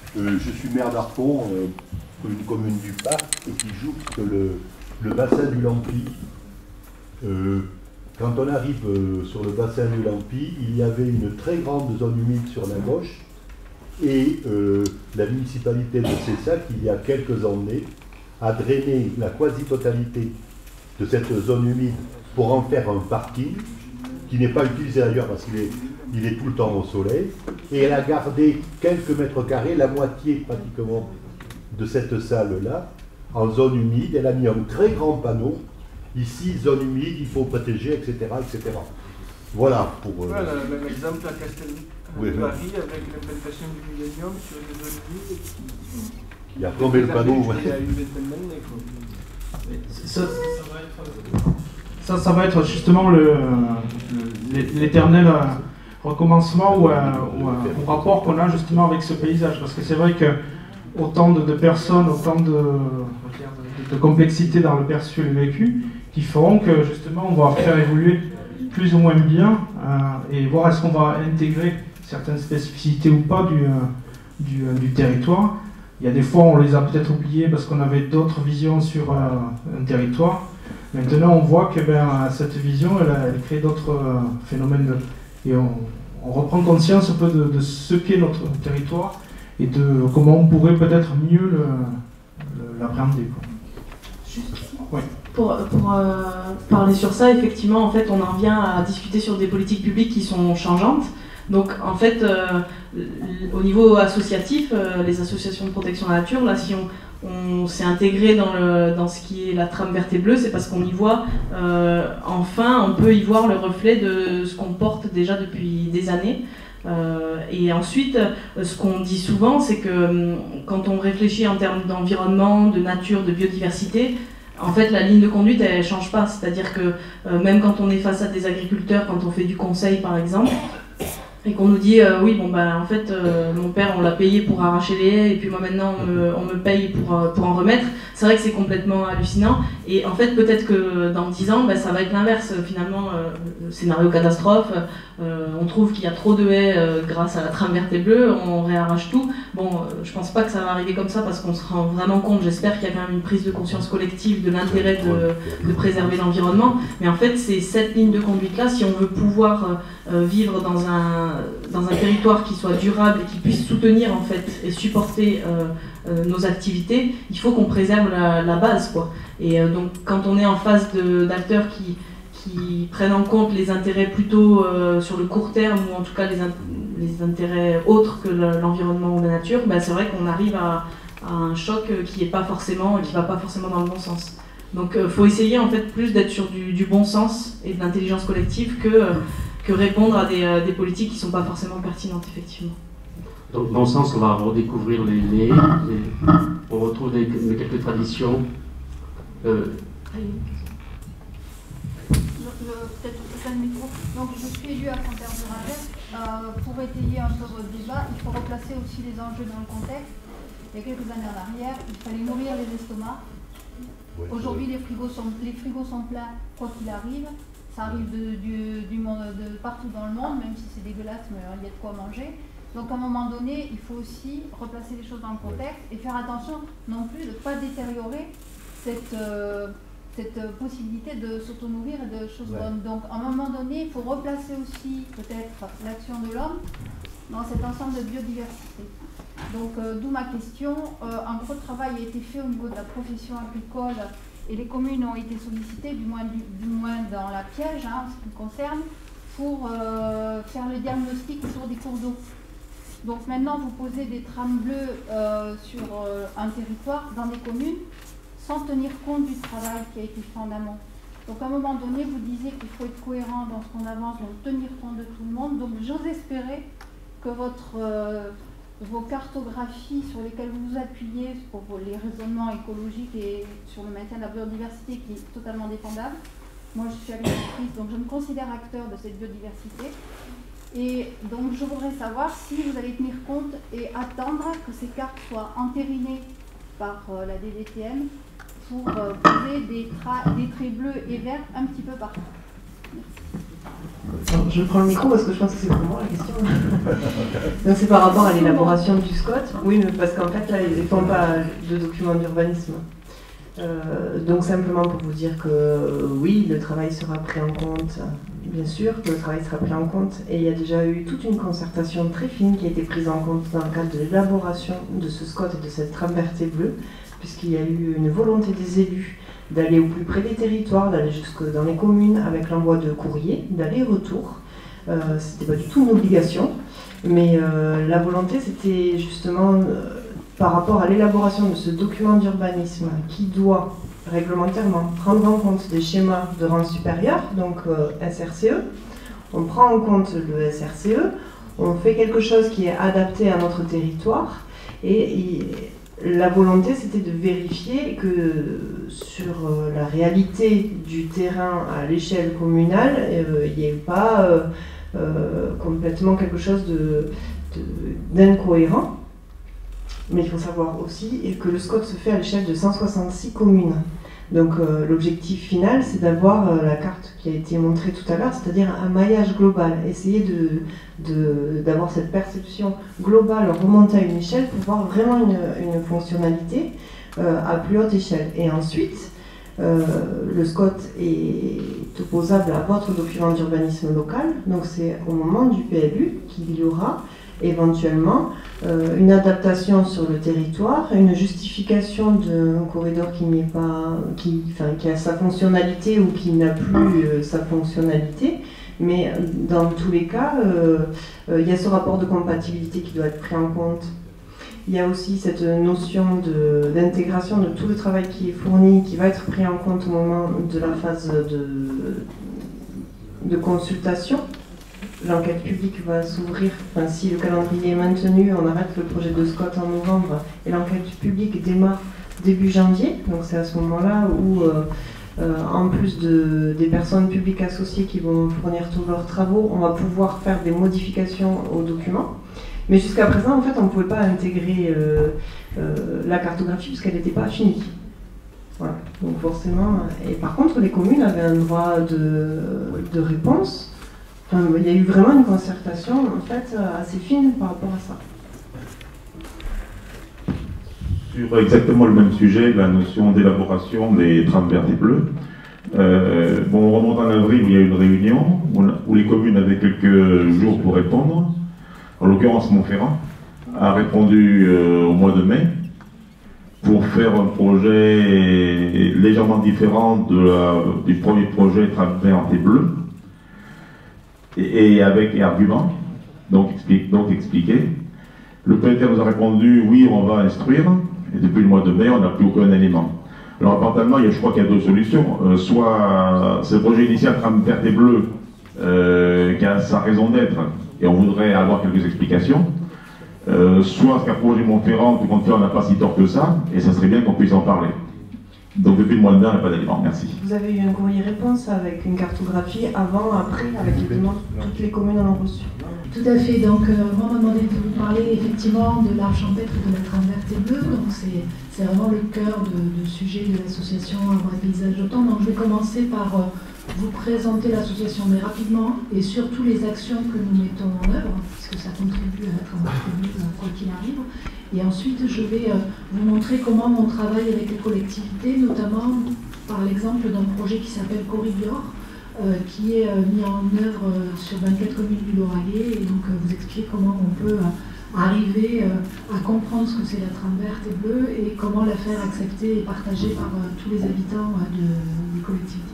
Je suis maire d'Arpon, une commune du Parc, et qui jouxte le bassin du Lampi. Quand on arrive sur le bassin du Lampi, il y avait une très grande zone humide sur la gauche, et la municipalité de Cessac, il y a quelques années, a drainé la quasi-totalité de cette zone humide pour en faire un parking, qui n'est pas utilisé d'ailleurs parce qu'il est tout le temps au soleil, et elle a gardé quelques mètres carrés, la moitié pratiquement de cette salle-là, en zone humide. Elle a mis un très grand panneau, ici, zone humide, il faut protéger, etc. etc. Voilà pour... Voilà, l'exemple à Castelnaudary avec l'implantation du millénium sur les zones humides qui a plombé le panneau. Il y a une vingtaine d'années, quoi. Ça va être justement l'éternel recommencement ou un rapport qu'on a justement avec ce paysage. Parce que c'est vrai que autant de personnes, autant de complexité dans le perçu et le vécu, qui feront que justement on va faire évoluer plus ou moins bien et voir est-ce qu'on va intégrer certaines spécificités ou pas du territoire. Il y a des fois on les a peut-être oubliées parce qu'on avait d'autres visions sur un territoire. Maintenant on voit que cette vision elle crée d'autres phénomènes et on reprend conscience un peu de ce qu'est notre territoire et de comment on pourrait peut-être mieux l'appréhender. Ouais. Pour parler sur ça, effectivement, en fait, on en vient à discuter sur des politiques publiques qui sont changeantes. Donc, en fait, au niveau associatif, les associations de protection de la nature, là, si on s'est intégré dans ce qui est la trame verte et bleue, c'est parce qu'on y voit, enfin, on peut y voir le reflet de ce qu'on porte déjà depuis des années. Et ensuite, ce qu'on dit souvent, c'est que quand on réfléchit en termes d'environnement, de nature, de biodiversité, en fait, la ligne de conduite, elle ne change pas. C'est-à-dire que même quand on est face à des agriculteurs, quand on fait du conseil, par exemple, et qu'on nous dit oui, bon, en fait, mon père, on l'a payé pour arracher les haies, et puis moi, maintenant, on me paye pour en remettre. C'est vrai que c'est complètement hallucinant. Et en fait, peut-être que dans 10 ans, ça va être l'inverse. Finalement, scénario catastrophe, on trouve qu'il y a trop de haies grâce à la trame verte et bleue, on réarrache tout. Bon, je pense pas que ça va arriver comme ça parce qu'on se rend vraiment compte, j'espère qu'il y a quand même une prise de conscience collective de l'intérêt de préserver l'environnement. Mais en fait, c'est cette ligne de conduite-là, si on veut pouvoir vivre dans un territoire qui soit durable et qui puisse soutenir en fait et supporter nos activités, il faut qu'on préserve la base, quoi. Et donc quand on est en face d'acteurs qui prennent en compte les intérêts plutôt sur le court terme, ou en tout cas les intérêts autres que l'environnement ou la nature, c'est vrai qu'on arrive à un choc qui va pas forcément dans le bon sens. Donc faut essayer en fait plus d'être sur du bon sens et de l'intelligence collective que répondre à des politiques qui sont pas forcément pertinentes, effectivement. Donc, dans le sens, on va redécouvrir on retrouve quelques traditions. Peut-être le micro. Donc, je suis élue à Fontaine-de-Ravenne. Pour étayer un peu votre débat, il faut replacer aussi les enjeux dans le contexte. Il y a quelques années en arrière, il fallait nourrir les estomacs. Aujourd'hui, les frigos sont pleins, quoi qu'il arrive. Ça arrive du monde, de partout dans le monde, même si c'est dégueulasse, mais il y a de quoi manger. Donc à un moment donné, il faut aussi replacer les choses dans le contexte et faire attention non plus de ne pas détériorer cette possibilité de s'auto-nourrir et de choses bonnes. Donc à un moment donné, il faut replacer aussi peut-être l'action de l'homme dans cet ensemble de biodiversité. Donc d'où ma question, un gros travail a été fait au niveau de la profession agricole et les communes ont été sollicitées, du moins dans la Piège, en ce qui me concerne, pour faire le diagnostic sur des cours d'eau. Donc maintenant, vous posez des trames bleues sur un territoire, dans des communes, sans tenir compte du travail qui a été fait en amont. Donc à un moment donné, vous disiez qu'il faut être cohérent dans ce qu'on avance, donc tenir compte de tout le monde. Donc j'ose espérer que vos cartographies sur lesquelles vous vous appuyez pour les raisonnements écologiques et sur le maintien de la biodiversité qui est totalement défendable. Moi, je suis agricultrice, donc je me considère acteur de cette biodiversité. Et donc, je voudrais savoir si vous allez tenir compte et attendre que ces cartes soient entérinées par la DDTM pour poser des traits bleus et verts un petit peu partout. Merci. Alors, je prends le micro parce que je pense que c'est pour moi la question. Donc c'est par rapport à l'élaboration du SCOT. Oui, mais parce qu'en fait, là, ils ne font pas de documents d'urbanisme. Donc simplement pour vous dire que oui, le travail sera pris en compte, bien sûr que le travail sera pris en compte, et il y a déjà eu toute une concertation très fine qui a été prise en compte dans le cadre de l'élaboration de ce SCOT et de cette trame verte et bleue, puisqu'il y a eu une volonté des élus d'aller au plus près des territoires, d'aller jusque dans les communes avec l'envoi de courriers, d'aller-retour. C'était pas du tout une obligation, mais la volonté c'était justement par rapport à l'élaboration de ce document d'urbanisme qui doit réglementairement prendre en compte des schémas de rang supérieur, donc SRCE. On prend en compte le SRCE, on fait quelque chose qui est adapté à notre territoire, et la volonté c'était de vérifier que sur la réalité du terrain à l'échelle communale, il n'y ait pas complètement quelque chose d'incohérent. Mais il faut savoir aussi que le SCOT se fait à l'échelle de 166 communes. Donc l'objectif final, c'est d'avoir la carte qui a été montrée tout à l'heure, c'est-à-dire un maillage global. Essayer d'avoir cette perception globale remontée à une échelle pour voir vraiment une fonctionnalité à plus haute échelle. Et ensuite, le SCOT est opposable à votre document d'urbanisme local. Donc c'est au moment du PLU qu'il y aura éventuellement une adaptation sur le territoire, une justification d'un corridor qui a sa fonctionnalité ou qui n'a plus sa fonctionnalité, mais dans tous les cas, il y a ce rapport de compatibilité qui doit être pris en compte. Il y a aussi cette notion d'intégration de tout le travail qui est fourni, qui va être pris en compte au moment de la phase de consultation. L'enquête publique va s'ouvrir, enfin, si le calendrier est maintenu, on arrête le projet de SCOT en novembre et l'enquête publique démarre début janvier. Donc c'est à ce moment-là où, en plus des personnes publiques associées qui vont fournir tous leurs travaux, on va pouvoir faire des modifications au document. Mais jusqu'à présent, en fait, on ne pouvait pas intégrer la cartographie puisqu'elle n'était pas finie. Voilà. Donc forcément, et par contre, les communes avaient un droit de réponse. Enfin, il y a eu vraiment une concertation en fait assez fine par rapport à ça. Sur exactement le même sujet, la notion d'élaboration des trames vertes et bleues. On remonte en avril où il y a eu une réunion où les communes avaient quelques jours pour répondre. En l'occurrence, Montferrand a répondu au mois de mai pour faire un projet légèrement différent du premier projet trame verte et bleue. Et avec argument, donc expliqué. Le PLTR nous a répondu oui, on va instruire, et depuis le mois de mai, on n'a plus aucun élément. Alors apparemment, je crois qu'il y a deux solutions. Soit ce projet initial trame verte et bleue qui a sa raison d'être, et on voudrait avoir quelques explications, soit ce qu'a projet Montferrand, tout compte fait, on n'a pas si tort que ça, et ça serait bien qu'on puisse en parler. Donc depuis le mois de mai, on n'a pas d'éléments. Merci. Vous avez eu un courrier réponse avec une cartographie avant, après, avec les demandes, toutes les communes en ont reçu. Tout à fait. Donc moi, on m'a demandé de vous parler effectivement de l'arche champêtre et de la trame verte et bleue. Donc c'est vraiment le cœur de sujet de l'association Arbres et Paysages d'Automne. Donc je vais commencer par vous présenter l'association, mais rapidement, et surtout les actions que nous mettons en œuvre, puisque ça contribue à la trame verte et bleue quoi qu'il arrive. Et ensuite, je vais vous montrer comment on travaille avec les collectivités, notamment par l'exemple d'un projet qui s'appelle Corridor, qui est mis en œuvre sur 24 communes du Lauragais, et donc vous expliquer comment on peut arriver à comprendre ce que c'est la trame verte et bleue et comment la faire accepter et partager par tous les habitants des collectivités.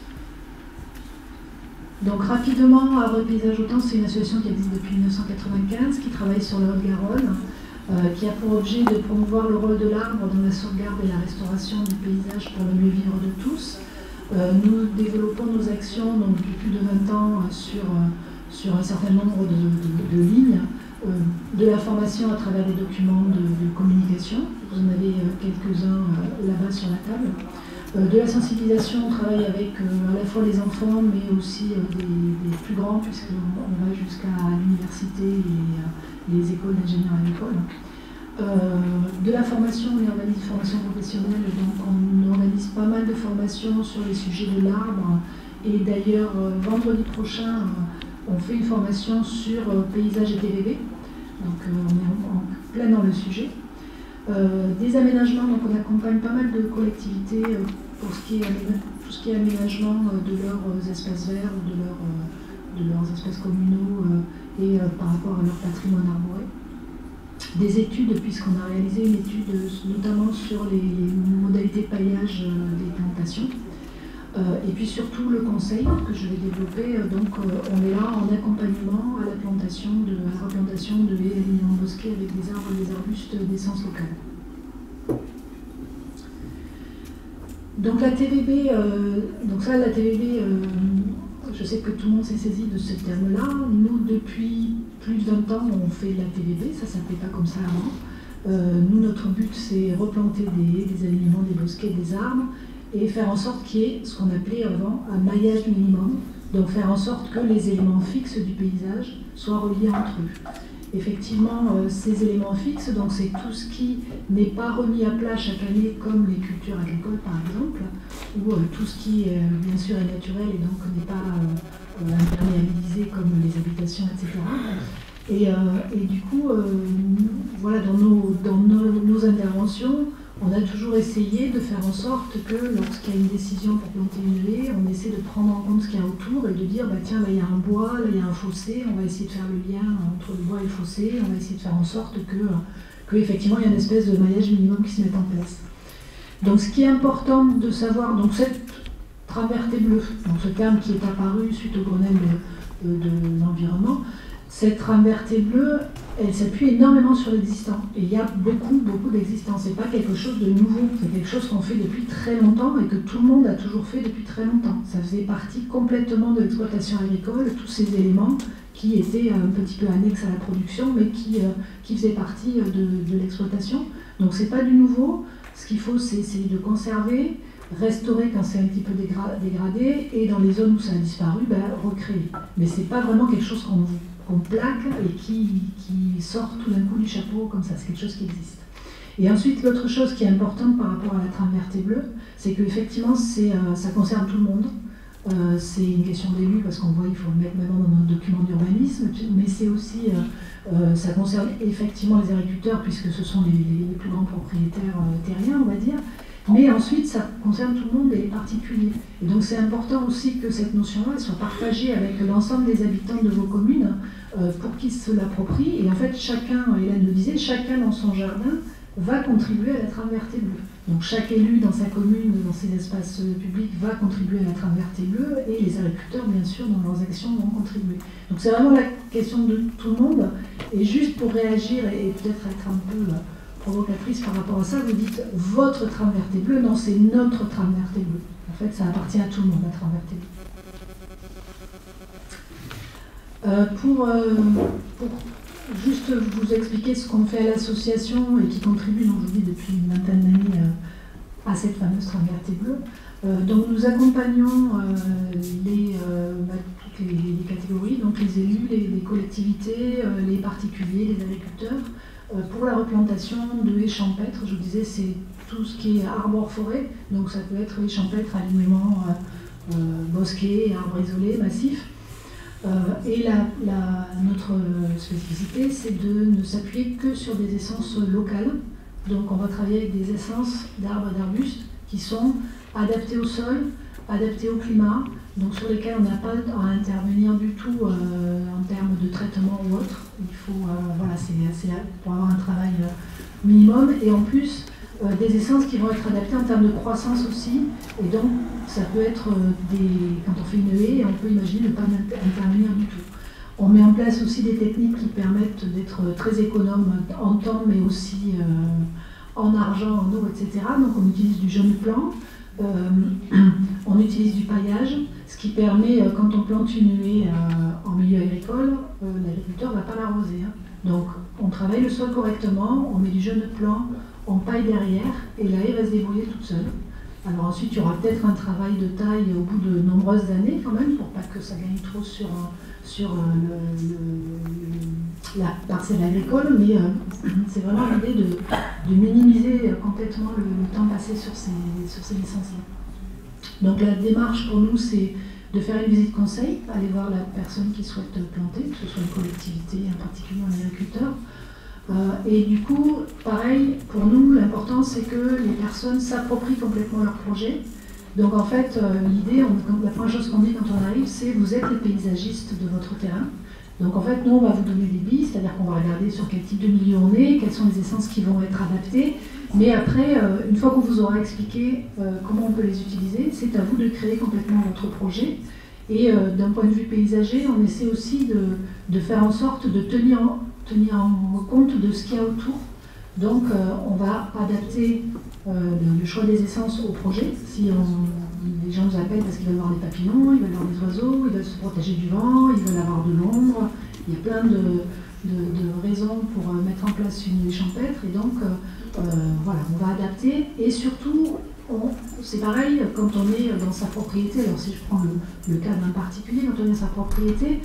Donc rapidement, Arbres et Paysages Autant, c'est une association qui existe depuis 1995, qui travaille sur le Haut-de-Garonne, qui a pour objet de promouvoir le rôle de l'arbre dans la sauvegarde et la restauration du paysage pour le mieux vivre de tous. Nous développons nos actions donc, depuis plus de 20 ans sur un certain nombre de lignes, de la formation à travers des documents de communication, vous en avez quelques-uns là-bas sur la table, de la sensibilisation, on travaille avec à la fois les enfants mais aussi des plus grands puisqu'on va jusqu'à l'université et les écoles d'ingénieurs agricoles. De la formation, on organise une formation professionnelle, donc on organise pas mal de formations sur les sujets de l'arbre Et d'ailleurs, vendredi prochain, on fait une formation sur paysage et TVB. Donc on est en plein dans le sujet. Des aménagements, donc on accompagne pas mal de collectivités pour tout ce qui est aménagement de leurs espaces verts, de leurs espaces communaux et par rapport à leur patrimoine arboré. Des études, puisqu'on a réalisé une étude notamment sur les modalités de paillage des plantations. Et puis surtout le conseil que je vais développer, donc on est là en accompagnement à la replantation de haies alignant bosquets avec des arbres et des arbustes d'essence locale. Donc la TVB, je sais que tout le monde s'est saisi de ce terme-là. Nous, depuis plus de 20 ans, on fait de la TVB, ça ne s'appelait pas comme ça avant. Nous, notre but, c'est replanter des haies, des alignements, des bosquets, des arbres, et faire en sorte qu'il y ait ce qu'on appelait avant un maillage minimum, donc faire en sorte que les éléments fixes du paysage soient reliés entre eux. Effectivement, ces éléments fixes, donc c'est tout ce qui n'est pas remis à plat chaque année, comme les cultures agricoles par exemple, ou tout ce qui, bien sûr, est naturel et donc n'est pas imperméabilisé comme les habitations, etc. Et du coup, voilà, dans nos interventions, on a toujours essayé de faire en sorte que lorsqu'il y a une décision pour planter une haie, on essaie de prendre en compte ce qu'il y a autour et de dire, bah, tiens, là il y a un bois, là il y a un fossé, on va essayer de faire le lien entre le bois et le fossé, on va essayer de faire en sorte que effectivement il y a une espèce de maillage minimum qui se mette en place. Donc ce qui est important de savoir, donc cette travertée bleue, donc ce terme qui est apparu suite au Grenelle de l'environnement, cette travertée bleue, elle s'appuie énormément sur l'existant. Et il y a beaucoup d'existants. Ce n'est pas quelque chose de nouveau, c'est quelque chose qu'on fait depuis très longtemps et que tout le monde a toujours fait depuis très longtemps. Ça faisait partie complètement de l'exploitation agricole, tous ces éléments qui étaient un petit peu annexes à la production, mais qui faisaient partie de l'exploitation. Donc ce n'est pas du nouveau. Ce qu'il faut, c'est essayer de conserver, restaurer quand c'est un petit peu dégradé, et dans les zones où ça a disparu, recréer. Mais ce n'est pas vraiment quelque chose qu'on plaque et qui sort tout d'un coup du chapeau comme ça, c'est quelque chose qui existe. Et ensuite, l'autre chose qui est importante par rapport à la travertée bleue, c'est qu'effectivement, ça concerne tout le monde. C'est une question d'élu, parce qu'on voit, il faut le mettre maintenant dans nos documents d'urbanisme, mais c'est aussi, ça concerne effectivement les agriculteurs, puisque ce sont les plus grands propriétaires terriens, on va dire. Mais ensuite, ça concerne tout le monde et les particuliers. Et donc c'est important aussi que cette notion-là soit partagée avec l'ensemble des habitants de vos communes pour qu'ils se l'approprient. Et en fait, chacun, Hélène le disait, chacun dans son jardin va contribuer à la travertée bleue. Donc chaque élu dans sa commune, dans ses espaces publics, va contribuer à la travertée bleue, et les agriculteurs, bien sûr, dans leurs actions, vont contribuer. Donc c'est vraiment la question de tout le monde. Et juste pour réagir et peut-être être un peu provocatrice par rapport à ça, vous dites votre travertée bleue, non, c'est notre travertée bleue. En fait, ça appartient à tout le monde, la travertée bleue. Pour juste vous expliquer ce qu'on fait à l'association et qui contribue, donc je vous dis, depuis une vingtaine d'années à cette fameuse travertée bleue. Donc nous accompagnons toutes les catégories, donc les élus, les collectivités, les particuliers, les agriculteurs, pour la replantation de haies champêtres. Je vous disais, c'est tout ce qui est arbore-forêt, donc ça peut être haies champêtres, alignements, bosquets, arbres isolés, massifs. Et notre spécificité, c'est de ne s'appuyer que sur des essences locales. Donc on va travailler avec des essences d'arbres et d'arbustes qui sont adaptées au sol, adaptées au climat, donc sur lesquels on n'a pas à intervenir du tout en termes de traitement ou autre. Il faut, voilà, c'est pour avoir un travail minimum, et en plus des essences qui vont être adaptées en termes de croissance aussi, et donc ça peut être quand on fait une haie, on peut imaginer ne pas intervenir du tout. On met en place aussi des techniques qui permettent d'être très économes en temps, mais aussi en argent, en eau, etc. Donc on utilise du jeune plant, on utilise du paillage, ce qui permet, quand on plante une haie en milieu agricole, l'agriculteur ne va pas l'arroser. Donc on travaille le sol correctement, on met du jeune plant, on paille derrière, et la haie va se débrouiller toute seule. Alors ensuite, il y aura peut-être un travail de taille au bout de nombreuses années quand même, pour pas que ça gagne trop sur la parcelle agricole, mais c'est vraiment l'idée de minimiser complètement le temps passé sur ces licences-là. Donc la démarche pour nous, c'est de faire une visite conseil, aller voir la personne qui souhaite planter, que ce soit une collectivité, en particulier un agriculteur. Et du coup, pareil, pour nous, l'important c'est que les personnes s'approprient complètement leur projet. Donc en fait, l'idée, la première chose qu'on dit quand on arrive, c'est vous êtes les paysagistes de votre terrain. Donc en fait, nous, on va vous donner des billes, c'est-à-dire qu'on va regarder sur quel type de milieu on est, quelles sont les essences qui vont être adaptées. Mais après, une fois qu'on vous aura expliqué comment on peut les utiliser, c'est à vous de créer complètement votre projet. Et d'un point de vue paysager, on essaie aussi de faire en sorte de tenir en compte de ce qu'il y a autour. Donc on va adapter le choix des essences au projet. Si les gens nous appellent parce qu'ils veulent voir des papillons, ils veulent voir des oiseaux, ils veulent se protéger du vent, ils veulent avoir de l'ombre. Il y a plein de raisons pour mettre en place une nuée champêtre. Et donc voilà, on va adapter. Et surtout, c'est pareil quand on est dans sa propriété. Alors si je prends le cas d'un particulier, quand on est dans sa propriété,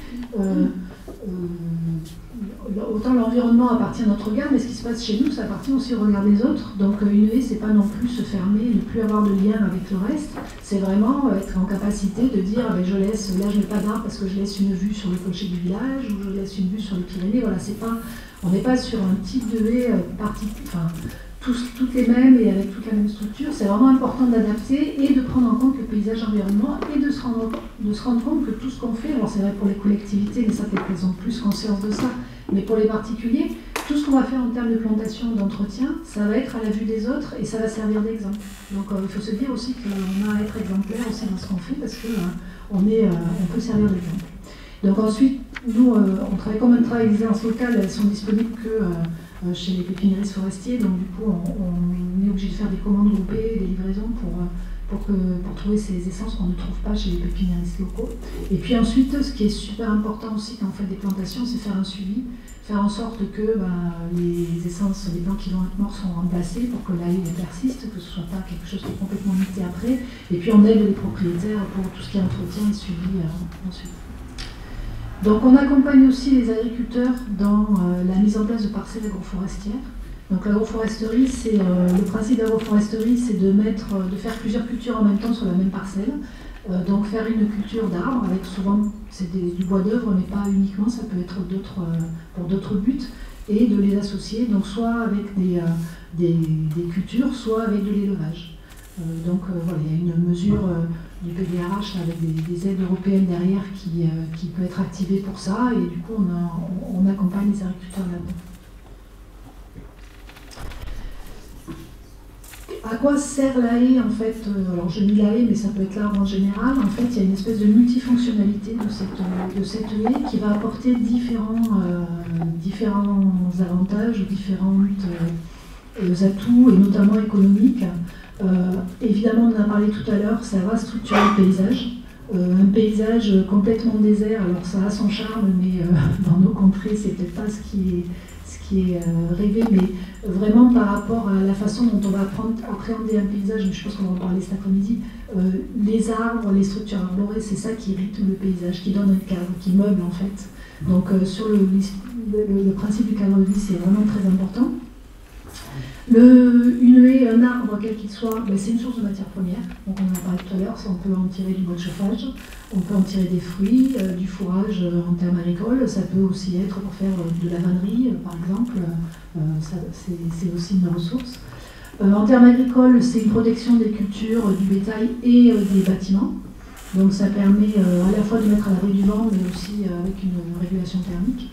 autant l'environnement appartient à notre regard, mais ce qui se passe chez nous, ça appartient aussi au regard des autres. Donc une haie, c'est pas non plus se fermer, ne plus avoir de lien avec le reste. C'est vraiment être en capacité de dire, je laisse, là je mets pas d'arbre parce que je laisse une vue sur le clocher du village, ou je laisse une vue sur les Pyrénées. Voilà, on n'est pas sur un type de haie toutes les mêmes et avec toute la même structure. C'est vraiment important d'adapter et de prendre en compte le paysage environnement et de se rendre compte que tout ce qu'on fait, alors c'est vrai pour les collectivités, mais ça peut-être qu'elles ont plus conscience de ça, mais pour les particuliers, tout ce qu'on va faire en termes de plantation, d'entretien, ça va être à la vue des autres et ça va servir d'exemple. Donc il faut se dire aussi qu'on a à être exemplaire aussi dans ce qu'on fait parce qu'on peut servir d'exemple. Donc ensuite, nous, on travaille comme un travail d'aisance locale, elles sont disponibles que chez les pépiniéristes forestiers, donc du coup on est obligé de faire des commandes groupées, des livraisons pour trouver ces essences qu'on ne trouve pas chez les pépiniéristes locaux. Et puis ensuite, ce qui est super important aussi quand on fait des plantations, c'est faire un suivi, faire en sorte que les essences, les plants qui vont être morts sont remplacés pour que la haie persiste, que ce ne soit pas quelque chose qui est complètement muté après. Et puis on aide les propriétaires pour tout ce qui est entretien et suivi ensuite. Donc on accompagne aussi les agriculteurs dans la mise en place de parcelles agroforestières. Donc l'agroforesterie, le principe d'agroforesterie, c'est de faire plusieurs cultures en même temps sur la même parcelle. Donc faire une culture d'arbres, avec souvent c'est du bois d'œuvre, mais pas uniquement, ça peut être pour d'autres buts, et de les associer, donc soit avec des cultures, soit avec de l'élevage. Donc voilà, il y a une mesure du PDRH avec des aides européennes derrière qui peut être activée pour ça, et du coup on accompagne les agriculteurs là-dedans. À quoi sert la haie en fait? Alors je dis la haie, mais ça peut être l'arbre en général. En fait, il y a une espèce de multifonctionnalité de cette haie qui va apporter différents avantages, différents atouts, et notamment économiques. Évidemment, on en a parlé tout à l'heure, ça va structurer le paysage. Un paysage complètement désert, alors ça a son charme, mais dans nos contrées, c'est peut-être pas ce qui est rêvé, mais vraiment par rapport à la façon dont on va appréhender un paysage, je pense qu'on va en parler cet après-midi, les arbres, les structures arborées, c'est ça qui rythme le paysage, qui donne un cadre, qui meuble en fait. Donc sur le principe du cadre de vie, c'est vraiment très important. Une haie, un arbre, quel qu'il soit, c'est une source de matière première. Donc on en a parlé tout à l'heure, on peut en tirer du bois de chauffage, on peut en tirer des fruits, du fourrage en termes agricoles, ça peut aussi être pour faire de la vannerie par exemple, c'est aussi une ressource. En termes agricoles, c'est une protection des cultures, du bétail et des bâtiments. Donc ça permet à la fois de mettre à l'abri du vent, mais aussi avec une régulation thermique.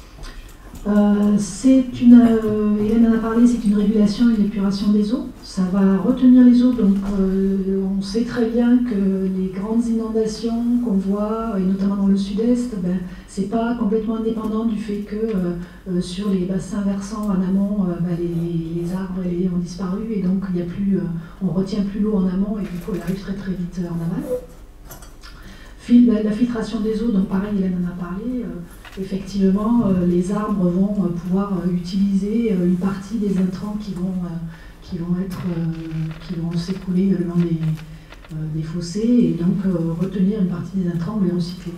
Hélène en a parlé, c'est une régulation et une épuration des eaux. Ça va retenir les eaux, donc on sait très bien que les grandes inondations qu'on voit, et notamment dans le sud-est, c'est pas complètement indépendant du fait que sur les bassins versants en amont, les arbres et les haies ont disparu, et donc on retient plus l'eau en amont, et du coup elle arrive très très vite en aval. La filtration des eaux, donc pareil, Hélène en a parlé. Effectivement, les arbres vont pouvoir utiliser une partie des intrants qui vont s'écouler le long des fossés, et donc retenir une partie des intrants ou les recycler.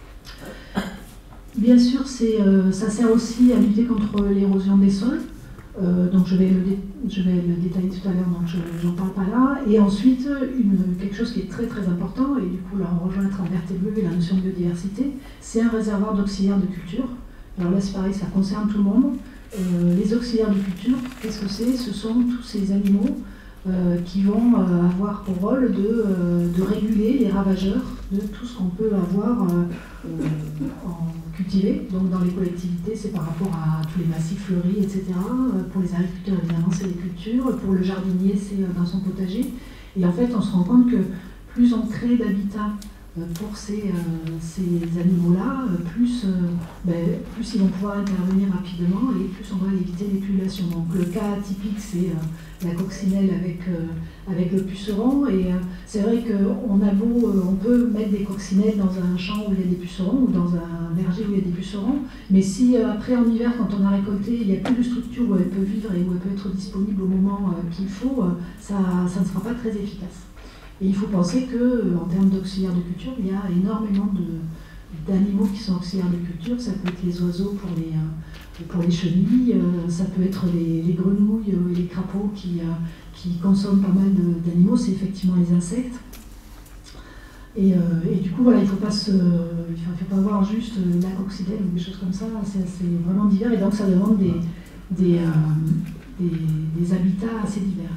Bien sûr, ça sert aussi à lutter contre l'érosion des sols. Donc je vais le détailler tout à l'heure, donc j'en parle pas là. Et ensuite, quelque chose qui est très très important, et du coup là on rejoint la trame verte et bleue et la notion de biodiversité, c'est un réservoir d'auxiliaires de culture. Alors là c'est pareil, ça concerne tout le monde. Les auxiliaires de culture, qu'est-ce que c'est? Ce sont tous ces animaux qui vont avoir pour rôle de réguler les ravageurs de tout ce qu'on peut avoir en cultivé. Donc dans les collectivités, c'est par rapport à tous les massifs fleuris, etc. Pour les agriculteurs, évidemment, c'est les cultures. Pour le jardinier, c'est dans son potager. Et en fait, on se rend compte que plus on crée d'habitats pour ces animaux-là, plus ils vont pouvoir intervenir rapidement et plus on va éviter les pullations. Donc le cas typique, c'est la coccinelle avec le puceron. Et c'est vrai qu'on peut mettre des coccinelles dans un champ où il y a des pucerons ou dans un verger où il y a des pucerons, mais si après en hiver, quand on a récolté, il n'y a plus de structure où elle peut vivre et où elle peut être disponible au moment qu'il faut, ça ne sera pas très efficace. Et il faut penser qu'en termes d'auxiliaires de culture, il y a énormément d'animaux qui sont auxiliaires de culture. Ça peut être les oiseaux pour les chenilles, ça peut être les grenouilles et les crapauds qui consomment pas mal d'animaux, c'est effectivement les insectes. Et du coup, voilà, il ne faut pas voir juste la coccinelle ou des choses comme ça, c'est vraiment divers et donc ça demande des habitats assez divers.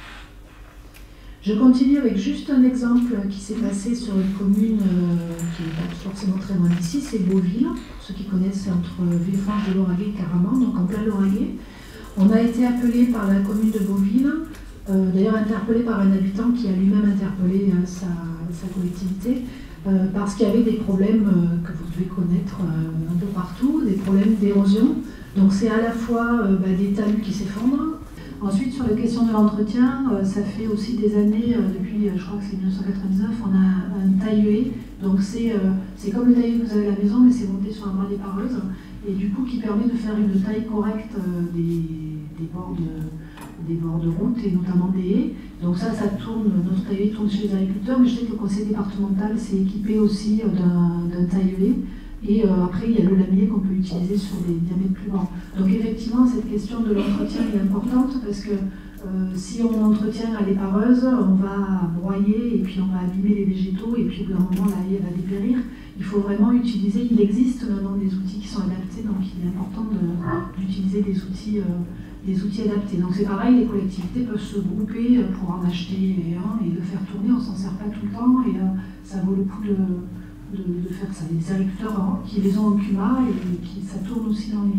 Je continue avec juste un exemple qui s'est passé sur une commune qui n'est pas forcément très loin d'ici, c'est Beauville. Pour ceux qui connaissent, c'est entre Villefranche-de-Lauragais et Caraman, donc en plein Lauragais. On a été appelé par la commune de Beauville, d'ailleurs interpellé par un habitant qui a lui-même interpellé sa collectivité, parce qu'il y avait des problèmes que vous devez connaître un peu partout, des problèmes d'érosion. Donc c'est à la fois des talus qui s'effondrent. Ensuite, sur la question de l'entretien, ça fait aussi des années, depuis je crois que c'est 1999, on a un taillué. Donc c'est comme le taillué que vous avez à la maison, mais c'est monté sur un bras d'épareuse. Et du coup, qui permet de faire une taille correcte des bords de route et notamment des haies. Donc ça tourne, notre taillué tourne chez les agriculteurs, mais je sais que le conseil départemental s'est équipé aussi d'un taillué. Et après, il y a le lamier qu'on peut utiliser sur des diamètres plus grands. Donc effectivement, cette question de l'entretien est importante parce que si on entretient à l'épareuse, on va broyer et puis on va abîmer les végétaux et puis au bout d'un moment, la haie va dépérir. Il faut vraiment utiliser, il existe maintenant des outils qui sont adaptés, donc il est important d'utiliser des outils adaptés. Donc c'est pareil, les collectivités peuvent se grouper pour en acheter un et le faire tourner, on ne s'en sert pas tout le temps et ça vaut le coup de faire ça. Il y a des agriculteurs qui les ont en CUMA et ça tourne aussi dans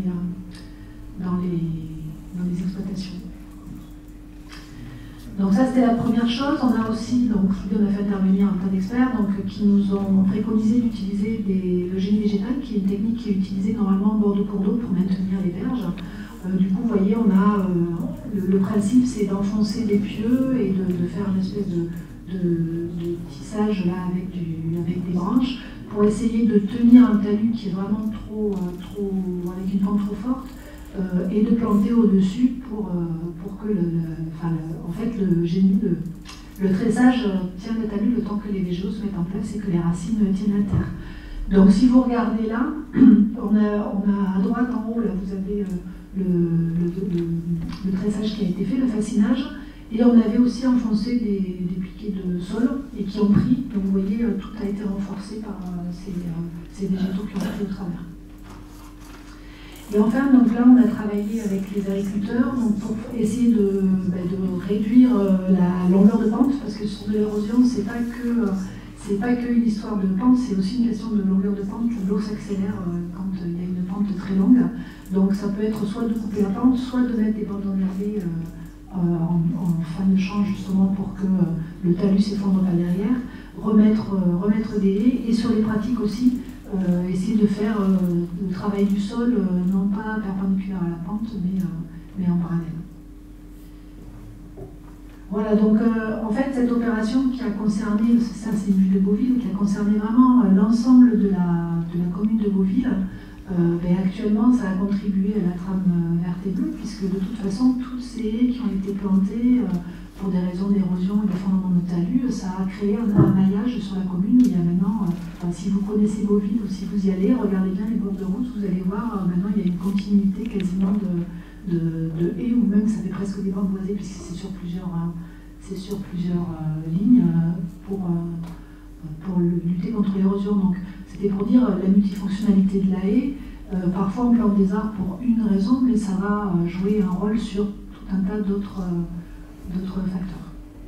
les exploitations. Donc ça c'était la première chose. On a aussi, donc on a fait intervenir un tas d'experts qui nous ont préconisé d'utiliser le génie végétal, qui est une technique qui est utilisée normalement en bord de cours d'eau pour maintenir les berges. Du coup, vous voyez, on a le principe, c'est d'enfoncer des pieux et de faire une espèce de tissage là avec des branches pour essayer de tenir un talus qui est vraiment trop avec une pente trop forte et de planter au-dessus pour que le tressage tienne le talus le temps que les végétaux se mettent en place et que les racines tiennent la terre. Donc si vous regardez là, on a à droite en haut là vous avez le tressage qui a été fait, le fascinage. Et on avait aussi enfoncé des piquets de sol et qui ont pris. Donc vous voyez, tout a été renforcé par ces végétaux qui ont pris au travers. Et enfin, donc là, on a travaillé avec les agriculteurs pour essayer de réduire la longueur de pente, parce que sur de l'érosion, c'est pas que une histoire de pente, c'est aussi une question de longueur de pente. L'eau s'accélère quand il y a une pente très longue. Donc ça peut être soit de couper la pente, soit de mettre des bandes enherbées en fin de champ justement pour que le talus s'effondre pas derrière, remettre des haies et sur les pratiques aussi essayer de faire le travail du sol non pas perpendiculaire à la pente mais en parallèle. Voilà, donc en fait cette opération qui a concerné, ça c'est une ville de Beauville, qui a concerné vraiment l'ensemble de la commune de Beauville. Actuellement, ça a contribué à la trame verte et bleue, puisque de toute façon, toutes ces haies qui ont été plantées pour des raisons d'érosion et d'effondrement de talus, ça a créé un maillage sur la commune. Il y a maintenant, si vous connaissez Beauville ou si vous y allez, regardez bien les bords de route, vous allez voir, maintenant il y a une continuité quasiment de haies, ou même ça fait presque des bandes boisées, puisque c'est sur plusieurs lignes pour lutter contre l'érosion. Donc c'était pour dire la multifonctionnalité de la haie. Parfois on plante des arbres pour une raison, mais ça va jouer un rôle sur tout un tas d'autres facteurs.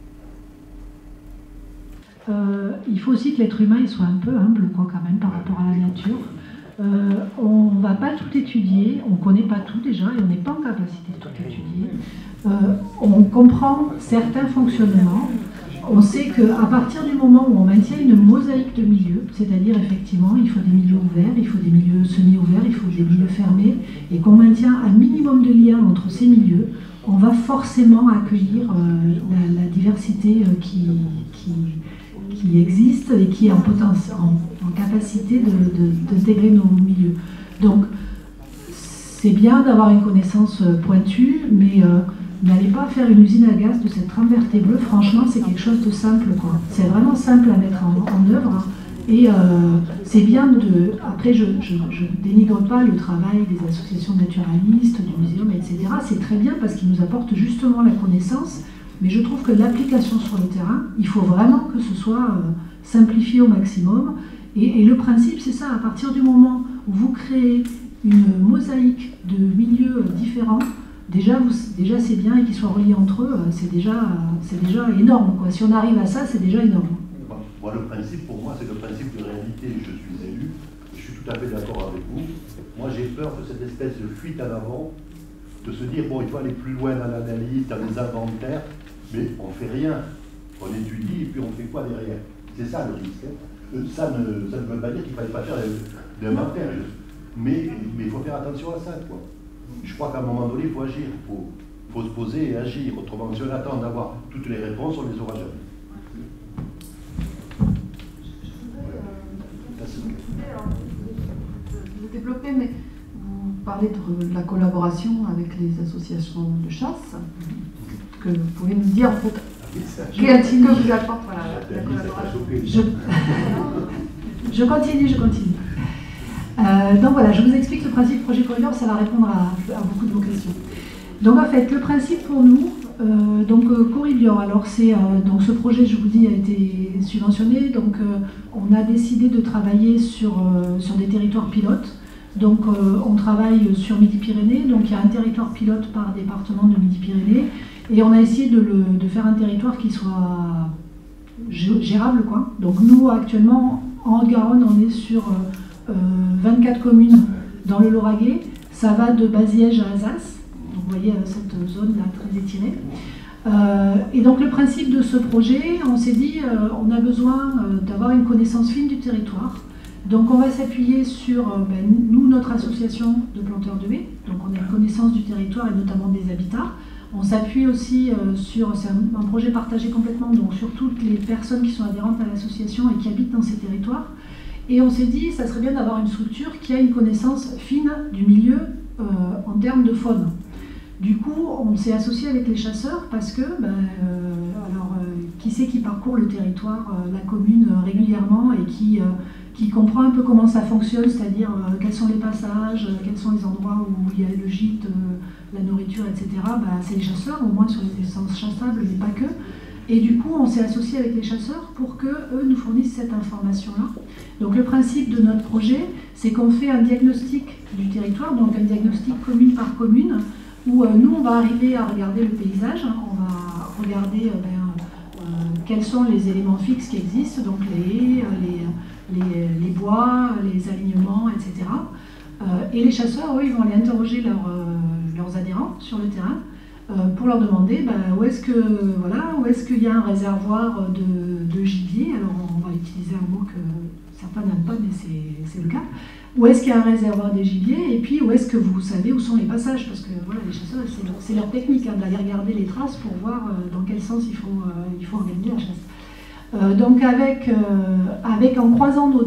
Il faut aussi que l'être humain il soit un peu humble quand même par rapport à la nature. On ne va pas tout étudier, on ne connaît pas tout déjà et on n'est pas en capacité de tout étudier. On comprend certains fonctionnements. On sait qu'à partir du moment où on maintient une mosaïque de milieux, c'est-à-dire effectivement il faut des milieux ouverts, il faut des milieux semi-ouverts, il faut des milieux fermés, et qu'on maintient un minimum de liens entre ces milieux, on va forcément accueillir la diversité qui existe et qui est en capacité d'intégrer nos milieux. Donc c'est bien d'avoir une connaissance pointue, mais n'allez pas faire une usine à gaz de cette trame verte et bleue. Franchement, c'est quelque chose de simple, quoi. C'est vraiment simple à mettre en œuvre. Et c'est bien de... Après, je dénigre pas le travail des associations naturalistes, du muséum, etc. C'est très bien parce qu'ils nous apportent justement la connaissance. Mais je trouve que l'application sur le terrain, il faut vraiment que ce soit simplifié au maximum. Et le principe, c'est ça. À partir du moment où vous créez une mosaïque de milieux différents, déjà c'est bien, et qu'ils soient reliés entre eux, c'est déjà énorme, quoi. Si on arrive à ça, c'est déjà énorme. Moi, le principe, pour moi, c'est le principe de réalité. Je suis élu, je suis tout à fait d'accord avec vous. Moi, j'ai peur de cette espèce de fuite à l'avant, de se dire, bon, il faut aller plus loin dans l'analyse, dans les inventaires, mais on ne fait rien. On étudie, et puis on fait quoi derrière? C'est ça le risque. Ça ne veut pas dire qu'il ne fallait pas faire d'inventaire, mais il faut faire attention à ça, quoi. Je crois qu'à un moment donné, il faut agir, il faut se poser et agir. Autrement, si on attend d'avoir toutes les réponses, on ne les aura jamais. Vous développez, mais vous parlez de la collaboration avec les associations de chasse. Que vous pouvez nous dire en fait qu'est-ce que vous apporte la collaboration. Je continue. Donc voilà, je vous explique le principe du projet Corridor, ça va répondre à beaucoup de vos questions. Donc en fait, le principe pour nous, Corridor, alors c'est donc ce projet, je vous dis, a été subventionné. Donc on a décidé de travailler sur des territoires pilotes. Donc on travaille sur Midi-Pyrénées, donc il y a un territoire pilote par département de Midi-Pyrénées, et on a essayé de faire un territoire qui soit gérable, quoi. Donc nous actuellement en Haute-Garonne, on est sur 24 communes dans le Lauragais, ça va de Baziège à Alsace, donc vous voyez cette zone-là très étirée. Et donc le principe de ce projet, on s'est dit, on a besoin d'avoir une connaissance fine du territoire. Donc on va s'appuyer sur, nous, notre association de planteurs de haies, donc on a une connaissance du territoire et notamment des habitats. On s'appuie aussi sur, c'est un projet partagé complètement, donc sur toutes les personnes qui sont adhérentes à l'association et qui habitent dans ces territoires. Et on s'est dit, ça serait bien d'avoir une structure qui a une connaissance fine du milieu en termes de faune. Du coup, on s'est associé avec les chasseurs parce que, qui c'est qui parcourt le territoire, la commune régulièrement et qui comprend un peu comment ça fonctionne, c'est-à-dire quels sont les passages, quels sont les endroits où il y a le gîte, la nourriture, etc. C'est les chasseurs, au moins sur les essences chassables, mais pas que. Et du coup, on s'est associé avec les chasseurs pour qu'eux nous fournissent cette information-là. Donc le principe de notre projet, c'est qu'on fait un diagnostic du territoire, donc un diagnostic commune par commune, où nous, on va arriver à regarder le paysage, on va regarder quels sont les éléments fixes qui existent, donc les haies, les bois, les alignements, etc. Et les chasseurs, eux, ils vont aller interroger leurs adhérents sur le terrain pour leur demander où est-ce qu'il y a un réservoir de gibier. Alors on va utiliser un mot que certains n'aiment pas, mais c'est le cas. Où est-ce qu'il y a un réservoir de gibier, et puis où est-ce que vous savez où sont les passages, parce que voilà, les chasseurs, c'est leur technique d'aller regarder les traces pour voir dans quel sens il faut organiser la chasse. Donc en croisant nos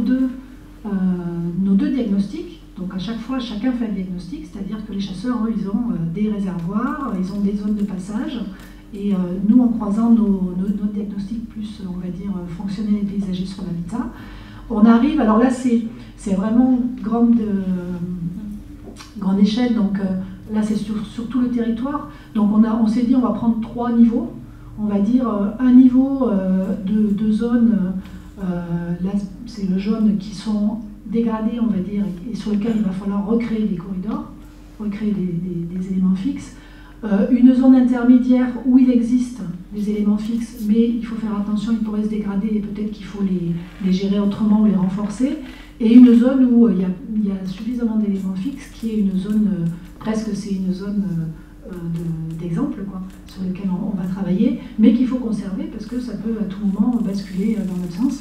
deux diagnostics, donc à chaque fois chacun fait un diagnostic, c'est-à-dire que les chasseurs, eux, ils ont des réservoirs, ils ont des zones de passage, et nous, en croisant nos diagnostics plus, on va dire, fonctionnels et paysagers sur l'habitat, on arrive, alors là c'est vraiment grande échelle, donc là c'est sur tout le territoire. Donc on s'est dit on va prendre 3 niveaux. On va dire un niveau de zones, là c'est le jaune, qui sont dégradés, on va dire, et sur lesquels il va falloir recréer des corridors, recréer des éléments fixes. Une zone intermédiaire où il existe des éléments fixes, mais il faut faire attention, ils pourraient se dégrader et peut-être qu'il faut les gérer autrement ou les renforcer. Et une zone où il y a suffisamment d'éléments fixes, qui est une zone, presque c'est une zone d'exemple, quoi, sur lequel on va travailler, mais qu'il faut conserver parce que ça peut à tout moment basculer dans notre sens.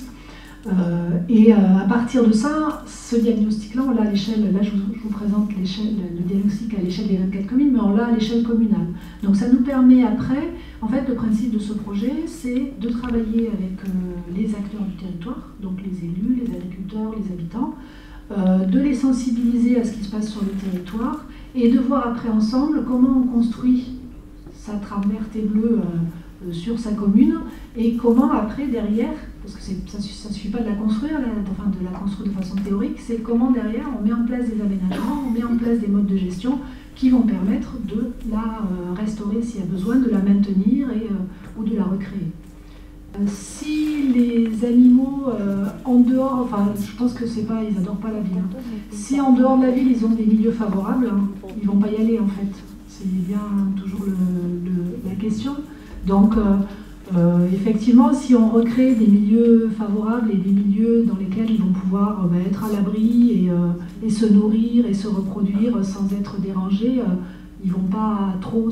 À partir de ça, ce diagnostic-là, on l'a à l'échelle, là je vous présente le diagnostic à l'échelle des 24 communes, mais on l'a à l'échelle communale. Donc ça nous permet après, en fait le principe de ce projet, c'est de travailler avec les acteurs du territoire, donc les élus, les agriculteurs, les habitants, de les sensibiliser à ce qui se passe sur le territoire et de voir après ensemble comment on construit sa trame verte et bleue sur sa commune et comment après derrière, parce que ça ne suffit pas de la construire, enfin de la construire de façon théorique, c'est comment derrière on met en place des aménagements, on met en place des modes de gestion qui vont permettre de la restaurer s'il y a besoin, de la maintenir ou de la recréer. Si les animaux en dehors, enfin je pense que c'est pas, ils n'adorent pas la ville. Si en dehors de la ville ils ont des milieux favorables, ils vont pas y aller en fait. C'est bien toujours la question. Donc effectivement, si on recrée des milieux favorables et des milieux dans lesquels ils vont pouvoir être à l'abri et se nourrir et se reproduire sans être dérangés, ils vont pas trop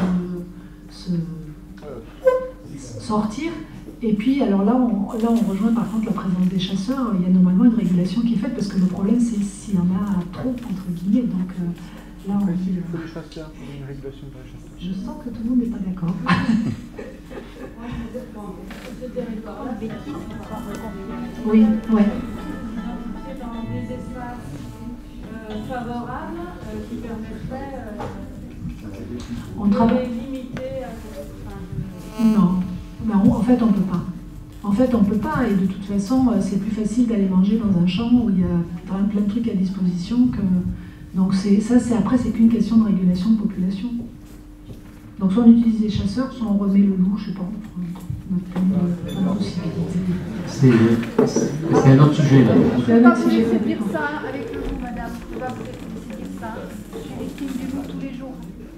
sortir. Et puis, alors là, on rejoint par contre la présence des chasseurs. Il y a normalement une régulation qui est faite parce que le problème, c'est s'il y en a trop, entre guillemets. Donc là, on dit. Il faut les chasseurs pour une régulation de la chasse. Je sens que tout le monde n'est pas d'accord. Oui, ouais. Dans des espaces favorables qui permettraient de limiter à cette. Non. En fait, on ne peut pas. En fait, on ne peut pas, et de toute façon, c'est plus facile d'aller manger dans un champ où il y a plein de trucs à disposition. Donc après, c'est qu'une question de régulation de population. Donc soit on utilise les chasseurs, soit on remet le loup, je ne sais pas. C'est un autre sujet là. Je ne peux pas vous laisser dire ça avec le loup, madame. Je ne peux pas vous laisser dire ça. Je suis victime du loup tous les jours. Pardon ?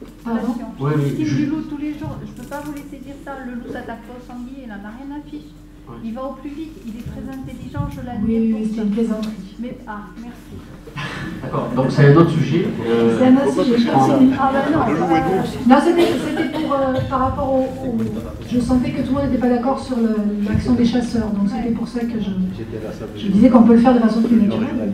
Oui, victime du loup tous les jours. Je ne peux pas vous laisser dire ça. Le loup s'attaque pas au sanglier, il n'en a rien à fiche. Il va au plus vite, il est très intelligent, je l'admire. Oui, c'est une plaisanterie. Mais, merci. D'accord, donc c'est un autre sujet. C'est un autre sujet, je continue. Ah ben non, non c'était pour, par rapport au... Je sentais que tout le monde n'était pas d'accord sur l'action des chasseurs, donc c'était pour ça que je disais qu'on peut le faire de façon plus naturelle.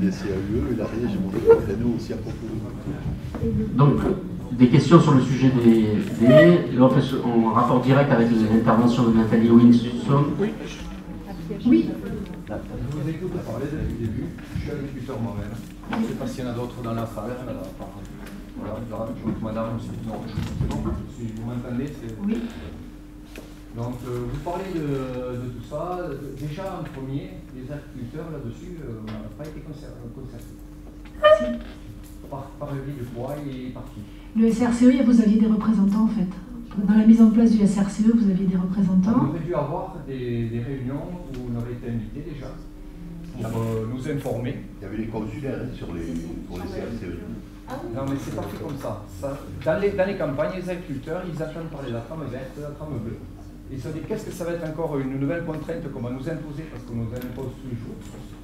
Donc, des questions sur le sujet des là, en rapport direct avec l'intervention de Nathalie Winson. Oui. Je vous écoute parler depuis le début, je suis agriculteur moi-même. Je ne sais pas s'il y en a d'autres dans la salle. Voilà, madame, non, c'est bon, si vous m'entendez, c'est... Oui. Donc, vous parlez de tout ça. Déjà, en premier, les agriculteurs là-dessus n'ont pas été concertés. Si. Par le biais de quoi et par qui? Le SRCE, vous aviez des représentants en fait. Dans la mise en place du SRCE, vous aviez des représentants. On aurait dû avoir des réunions où on aurait été invités déjà pour nous informer. Il y avait les consulaires pour les CRCE. Non mais c'est pas fait comme ça. Dans les campagnes, les agriculteurs, ils attendent parler de la trame verte, de la trame bleue. Ils se disent qu'est-ce que ça va être encore une nouvelle contrainte qu'on va nous imposer parce qu'on nous impose tous les jours.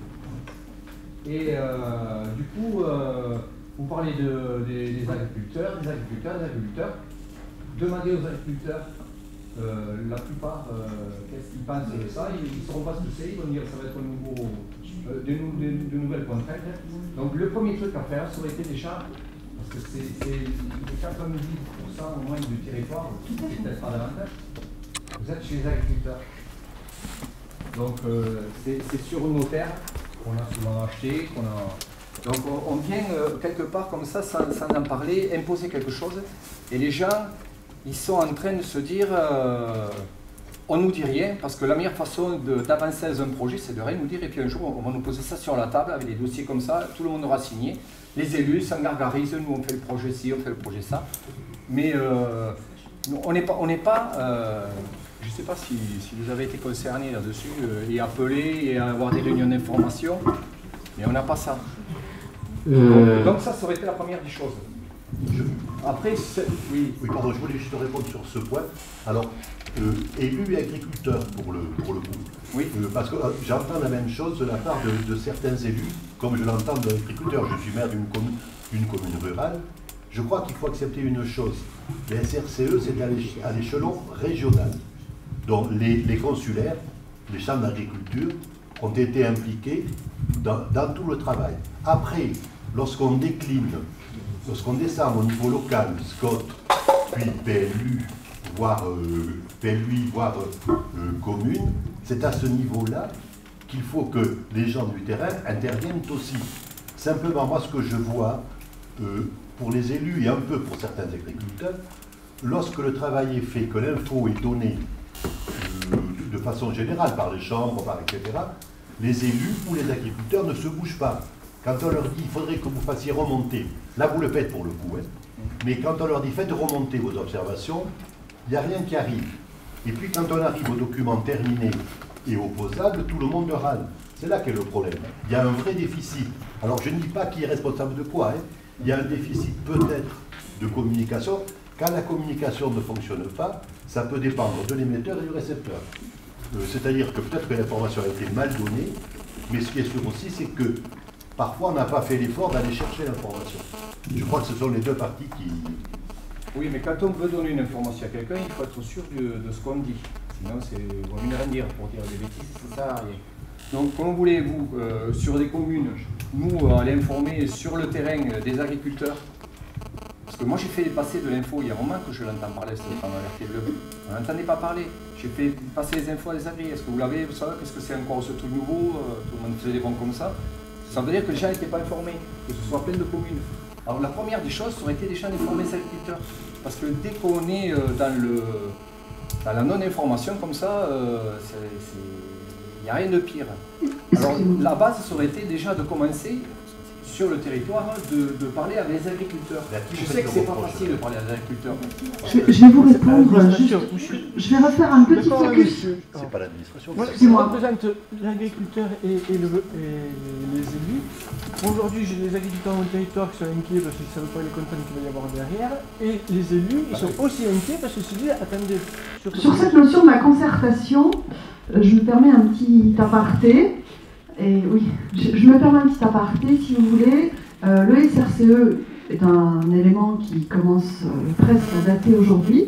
Et du coup, vous parlez des agriculteurs, demandez aux agriculteurs, la plupart, qu'est-ce qu'ils pensent de ça, ils ne sauront pas ce que c'est, ils vont dire que ça va être de nouvelles contraintes. Donc le premier truc à faire, ça aurait été déjà, parce que c'est 90% au moins du territoire, c'est peut-être pas davantage, vous êtes chez les agriculteurs. Donc c'est sur nos terres qu'on a souvent acheté, donc on vient quelque part comme ça, sans en parler, imposer quelque chose, et les gens, ils sont en train de se dire, on ne nous dit rien, parce que la meilleure façon d'avancer dans un projet, c'est de rien nous dire, et puis un jour, on va nous poser ça sur la table, avec des dossiers comme ça, tout le monde aura signé, les élus s'en gargarisent, nous on fait le projet ci, on fait le projet ça, mais on n'est pas je ne sais pas si vous avez été concerné là-dessus, et appelé, et avoir des réunions d'information, mais on n'a pas ça. Donc ça aurait été la première des choses. Après, oui, pardon, je voulais juste répondre sur ce point. Alors, élus et agriculteurs pour le coup. Oui. Parce que j'entends la même chose de la part de certains élus, comme je l'entends de l'agriculteur. Je suis maire d'une commune rurale. Je crois qu'il faut accepter une chose. Les SRCE, c'est à l'échelon régional. Donc les consulaires, les chambres d'agriculture ont été impliqués dans tout le travail. Après, lorsqu'on décline, lorsqu'on descend au niveau local, SCOT, puis PLU, voire commune, c'est à ce niveau-là qu'il faut que les gens du terrain interviennent aussi. Simplement, moi, ce que je vois, pour les élus et un peu pour certains agriculteurs, lorsque le travail est fait, que l'info est donnée de façon générale par les chambres, etc., les élus ou les agriculteurs ne se bougent pas. Quand on leur dit, il faudrait que vous fassiez remonter, là vous le faites pour le coup, hein, mais quand on leur dit, faites remonter vos observations, il n'y a rien qui arrive. Et puis quand on arrive au document terminé et opposable, tout le monde râle. C'est là qu'est le problème. Il y a un vrai déficit. Alors je ne dis pas qui est responsable de quoi, hein. Il y a un déficit peut-être de communication. Quand la communication ne fonctionne pas, ça peut dépendre de l'émetteur et du récepteur. C'est-à-dire que peut-être que l'information a été mal donnée, mais ce qui est sûr aussi, c'est que parfois on n'a pas fait l'effort d'aller chercher l'information. Je crois que ce sont les deux parties qui... Oui, mais quand on veut donner une information à quelqu'un, il faut être sûr de ce qu'on dit. Sinon, c'est vaut mieux rien dire pour dire des bêtises, ça sert à rien. Donc, comment voulez-vous, sur des communes, nous, aller informer sur le terrain des agriculteurs? Parce que moi, j'ai fait passer de l'info, il y a un moment que je l'entends parler, c'est en alerté bleu. On n'entendait pas parler. J'ai fait passer les infos à des agriculteurs. Est-ce que vous l'avez, vous savez, qu'est-ce que c'est encore ce truc nouveau? Tout le monde faisait des bons comme ça. Ça veut dire que les gens n'étaient pas informés, que ce soit plein de communes. Alors, la première des choses, ça aurait été des gens d'informer les agriculteurs. Parce que dès qu'on est dans la non-information comme ça, il n'y a rien de pire. Alors la base, ça aurait été déjà de commencer sur le territoire de parler à les agriculteurs. Je sais que c'est pas facile de parler à des agriculteurs. Je vais vous répondre, je vais refaire un petit focus. C'est pas l'administration. Moi, je représente l'agriculteur et les élus. Aujourd'hui, j'ai des agriculteurs dans le territoire qui sont inquiets parce qu'ils ne savent pas les contraintes qu'il va y avoir derrière. Et les élus, ils sont aussi inquiets parce qu'ils se disent, attendez. Sur cette notion de la concertation, je me permets un petit aparté. Et oui, je me permets un petit aparté, si vous voulez. Le SRCE est un élément qui commence presque à dater aujourd'hui.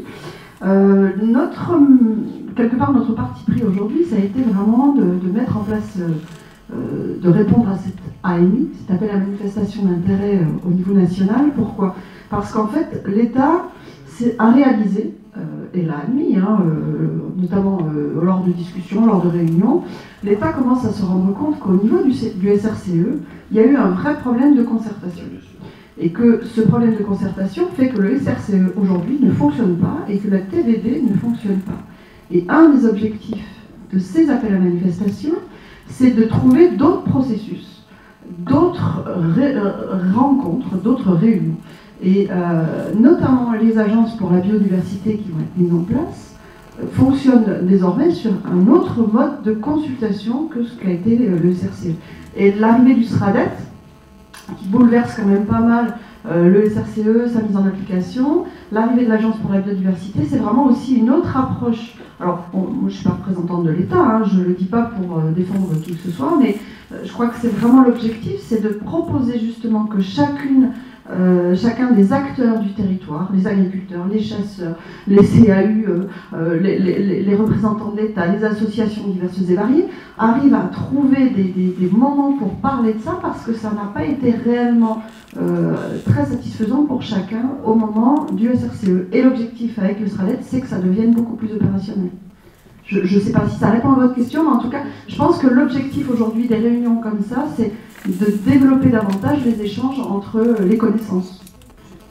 Quelque part, notre parti pris aujourd'hui, ça a été vraiment de mettre en place, de répondre à cette AMI, cet appel à manifestation d'intérêt au niveau national. Pourquoi? Parce qu'en fait, l'État a réalisé, et l'a admis, notamment lors de discussions, lors de réunions, l'État commence à se rendre compte qu'au niveau du SRCE, il y a eu un vrai problème de concertation. Et que ce problème de concertation fait que le SRCE aujourd'hui ne fonctionne pas et que la TVD ne fonctionne pas. Et un des objectifs de ces appels à manifestation, c'est de trouver d'autres processus, d'autres rencontres, d'autres réunions. Et notamment les agences pour la biodiversité qui vont être mises en place fonctionnent désormais sur un autre mode de consultation que ce qu'a été le SRCE. Et l'arrivée du SRADET, qui bouleverse quand même pas mal le SRCE, sa mise en application, l'arrivée de l'agence pour la biodiversité, c'est vraiment aussi une autre approche. Alors, moi je ne suis pas représentante de l'État, je ne le dis pas pour défendre qui que ce soit, mais je crois que c'est vraiment l'objectif, c'est de proposer justement que chacun des acteurs du territoire, les agriculteurs, les chasseurs, les CAU, les représentants de l'État, les associations diverses et variées, arrivent à trouver des moments pour parler de ça parce que ça n'a pas été réellement très satisfaisant pour chacun au moment du SRCE. Et l'objectif avec le SRADET, c'est que ça devienne beaucoup plus opérationnel. Je ne sais pas si ça répond à votre question, mais en tout cas, je pense que l'objectif aujourd'hui des réunions comme ça, c'est de développer davantage les échanges entre les connaissances. Oui,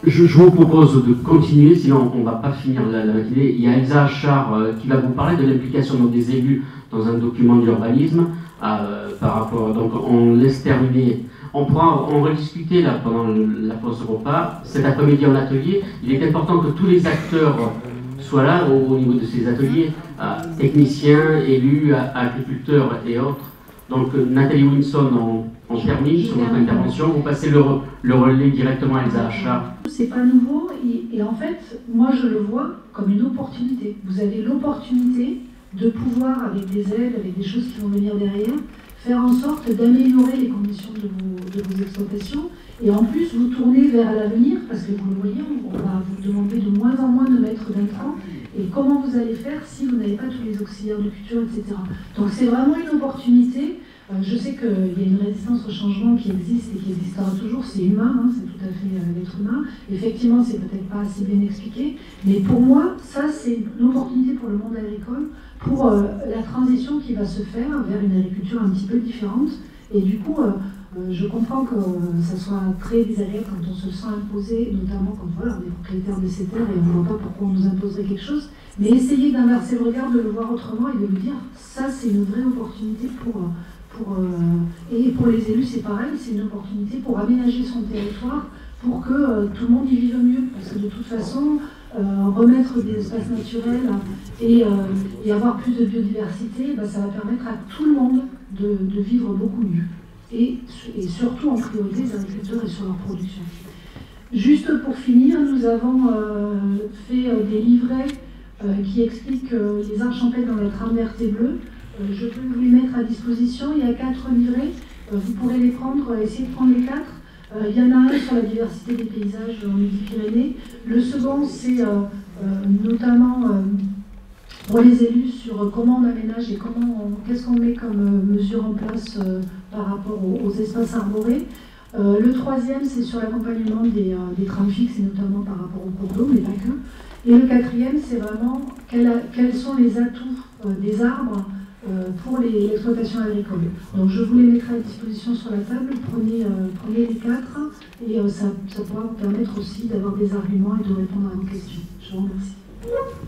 Je vous propose de continuer, sinon on ne va pas finir la matinée. Il y a Elsa Achard qui va vous parler de l'implication des élus dans un document d'urbanisme par rapport. Donc on laisse terminer. On pourra en rediscuter là pendant la pause repas. Cet après-midi en atelier, il est important que tous les acteurs soient là au niveau de ces ateliers, techniciens, élus, agriculteurs et autres. Donc Nathalie Winson en termine sur votre intervention. Vous passez le relais directement à Elsa Achard. C'est pas nouveau et en fait, moi je le vois comme une opportunité. Vous avez l'opportunité de pouvoir, avec des aides, avec des choses qui vont venir derrière, faire en sorte d'améliorer les conditions de vos exploitations et en plus vous tourner vers l'avenir parce que vous le voyez, on va vous demander de moins en moins de mètres d'intrants et comment vous allez faire si vous n'avez pas tous les auxiliaires de culture, etc. Donc c'est vraiment une opportunité. Je sais qu'il y a une résistance au changement qui existe et qui existera toujours, c'est humain, hein, c'est tout à fait l'être humain. Effectivement, c'est peut-être pas assez bien expliqué, mais pour moi, ça c'est une opportunité pour le monde agricole, pour la transition qui va se faire vers une agriculture un petit peu différente. Et du coup, je comprends que ça soit très désagréable quand on se sent imposé, notamment quand voilà, on est propriétaire de ces terres et on ne voit pas pourquoi on nous imposerait quelque chose. Mais essayer d'inverser le regard, de le voir autrement et de vous dire, ça c'est une vraie opportunité et pour les élus c'est pareil, c'est une opportunité pour aménager son territoire, pour que tout le monde y vive mieux. Parce que de toute façon, remettre des espaces naturels et avoir plus de biodiversité, ça va permettre à tout le monde de vivre beaucoup mieux. Et surtout en priorité les agriculteurs et sur leur production. Juste pour finir, nous avons fait des livrets qui expliquent les arts champêtres dans la trame verte et bleue. Je peux vous les mettre à disposition, il y a 4 livrets, vous pourrez les prendre, essayez de prendre les 4. Il y en a un sur la diversité des paysages en Midi-Pyrénées. Le second, c'est notamment pour les élus sur comment on aménage et qu'est-ce qu'on met comme mesure en place par rapport aux espaces arborés. Le troisième, c'est sur l'accompagnement des trames fixes et notamment par rapport au cours d'eau, mais pas que. Et le quatrième, c'est vraiment quels sont les atouts des arbres pour l'exploitation agricole. Donc je vous les mettrai à disposition sur la table, prenez les 4 et ça pourra vous permettre aussi d'avoir des arguments et de répondre à vos questions. Je vous remercie.